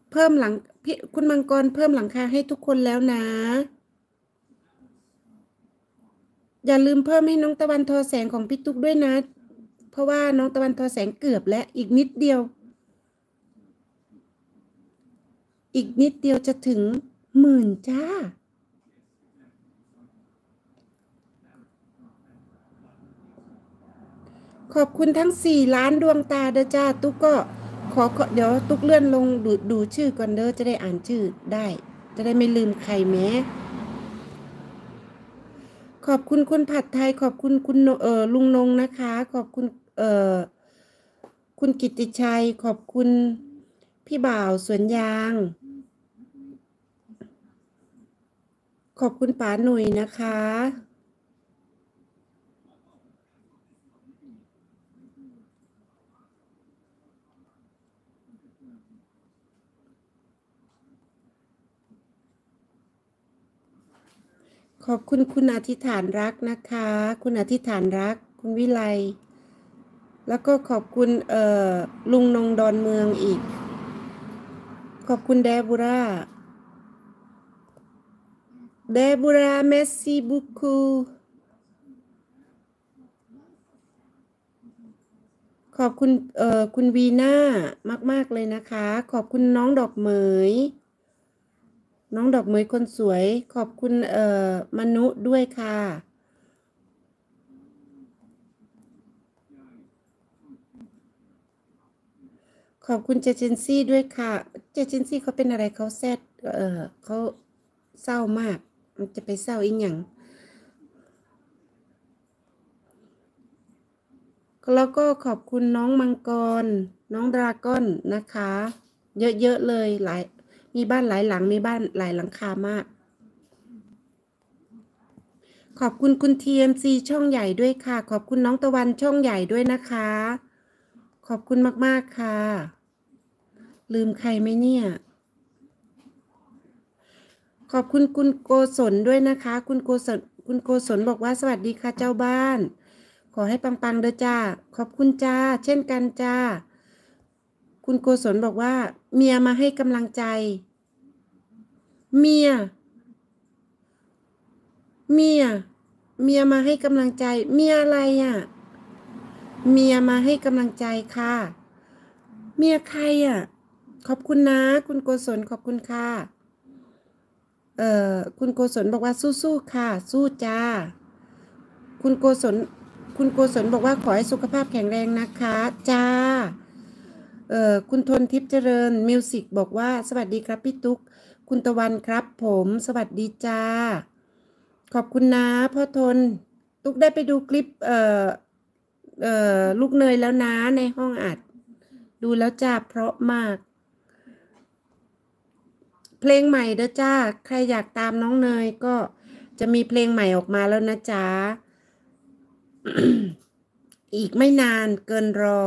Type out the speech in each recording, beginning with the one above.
เพิ่มหลังพี่คุณมังกรเพิ่มหลังคาให้ทุกคนแล้วนะอย่าลืมเพิ่มให้น้องตะวันทอแสงของพี่ตุ๊กด้วยนะเพราะว่าน้องตะวันทอแสงเกือบและอีกนิดเดียวจะถึง10,000จ้าขอบคุณทั้ง4 ล้านดวงตาเด้อจ้าตุ๊กก็ขอเดี๋ยวตุ๊กเลื่อนลงดูชื่อก่อนเด้อจะได้อ่านชื่อได้จะได้ไม่ลืมใครแม้ขอบคุณคุณผัดไทยขอบคุณคุณลุงนงนะคะขอบคุณเอ่อคุณกิตติชัยขอบคุณพี่บ่าวสวนยางขอบคุณป๋าหนุ่ยนะคะขอบคุณคุณอธิษฐานรักนะคะคุณอธิษฐานรักคุณวิไลแล้วก็ขอบคุณลุงนงดอนเมืองอีกขอบคุณเดบูราเมสซี่บุคูขอบคุณคุณวีน่ามากๆเลยนะคะขอบคุณน้องดอกเหมยคนสวยขอบคุณมนุด้วยค่ะขอบคุณเจเจนซี่ด้วยค่ะเจเจนซี่เขาเป็นอะไรเขาแซดเขาเศร้ามากมันจะไปเศร้าอีกอย่างแล้วก็ขอบคุณน้องมังกรน้องดราก้อนนะคะเยอะๆเลยมีบ้านหลายหลังมีบ้านหลายหลังคามากขอบคุณคุณ TMC ช่องใหญ่ด้วยค่ะขอบคุณน้องตะวันช่องใหญ่ด้วยนะคะขอบคุณมากๆค่ะลืมใครไหมเนี่ยขอบคุณคุณโกศลด้วยนะคะคุณโกศลบอกว่าสวัสดีค่ะเจ้าบ้านขอให้ปังๆเด้อจ้าขอบคุณจ้าเช่นกันจ้าคุณโกศลบอกว่าเมียมาให้กำลังใจเมียเมียเมียมาให้กำลังใจเมียอะไรอ่ะเมียมาให้กำลังใจค่ะเมียใครอ่ะขอบคุณนะคุณโกศลขอบคุณค่ะคุณโกศลบอกว่าสู้ๆค่ะสู้จ้าคุณโกศลคุณโกศลบอกว่าขอให้สุขภาพแข็งแรงนะคะจ้าคุณทนทิพย์เจริญมิวสิกบอกว่าสวัสดีครับพี่ตุ๊กคุณตะวันครับผมสวัสดีจ้าขอบคุณนะพ่อทนตุ๊กได้ไปดูคลิปลูกเนยแล้วนะในห้องอัดดูแล้วจ้าเพราะมากเพลงใหม่เด้อจ้าใครอยากตามน้องเนยก็จะมีเพลงใหม่ออกมาแล้วนะจ๊ะ อีกไม่นานเกินรอ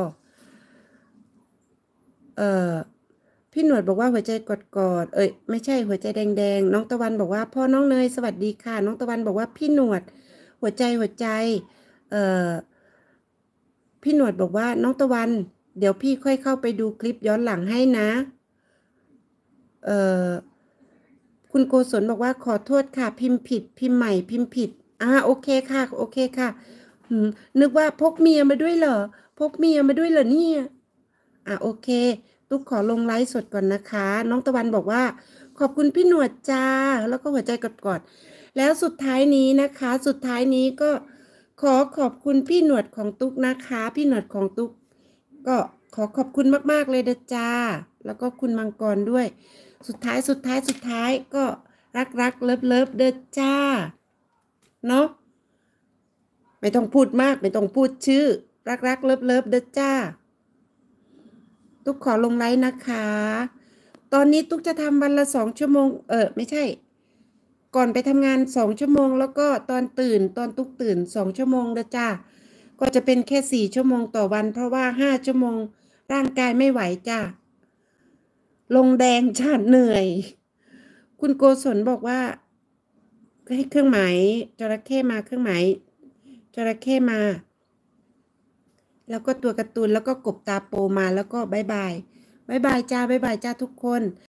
เอ่อพี่หนวดบอกว่าหัวใจกอดไม่ใช่หัวใจแดงๆน้องตะวันบอกว่าพ่อน้องเนยสวัสดีค่ะน้องตะวันบอกว่าพี่หนวดหัวใจเอ่อพี่หนวดบอกว่าน้องตะวันเดี๋ยวพี่ค่อยเข้าไปดูคลิปย้อนหลังให้นะเอ่อคุณโกศลบอกว่าขอโทษค่ะพิมพ์ผิดพิมพ์ใหม่พิมพ์ผิดโอเคค่ะโอเคค่ะนึกว่าพกเมียมาด้วยเหรอพกเมียมาด้วยเหรอเนี่ย โอเคตุ๊กขอลงไลฟ์สดก่อนนะคะน้องตะวันบอกว่าขอบคุณพี่หนวดจ้าแล้วก็หัวใจกอดๆแล้วสุดท้ายนี้นะคะสุดท้ายนี้ก็ขอบคุณพี่หนวดของตุ๊กนะคะพี่หนวดของตุ๊กก็ขอขอบคุณมากๆเลยเด้อจ้าแล้วก็คุณมังกรด้วยสุดท้ายก็รักเลิฟเด้อจ้าเนาะไม่ต้องพูดมากไม่ต้องพูดชื่อรักเลิฟเด้อจ้า ตุ๊กขอลงไลน์นะคะ ตอนนี้ตุ๊กจะทำวันละ2 ชั่วโมงไม่ใช่ ก่อนไปทำงาน2 ชั่วโมงแล้วก็ตอนตุ๊กตื่น2 ชั่วโมงเด้อจ้าก็จะเป็นแค่4 ชั่วโมงต่อวันเพราะว่า5 ชั่วโมงร่างกายไม่ไหวจ้าลงแดงจ้าเหนื่อย คุณโกศลบอกว่าให้เครื่องหมายจระเข้มาเครื่องหมายจระเข้มา แล้วก็ตัวการ์ตูนแล้วก็กบตาโปมาแล้วก็บายบายจ้าทุกคน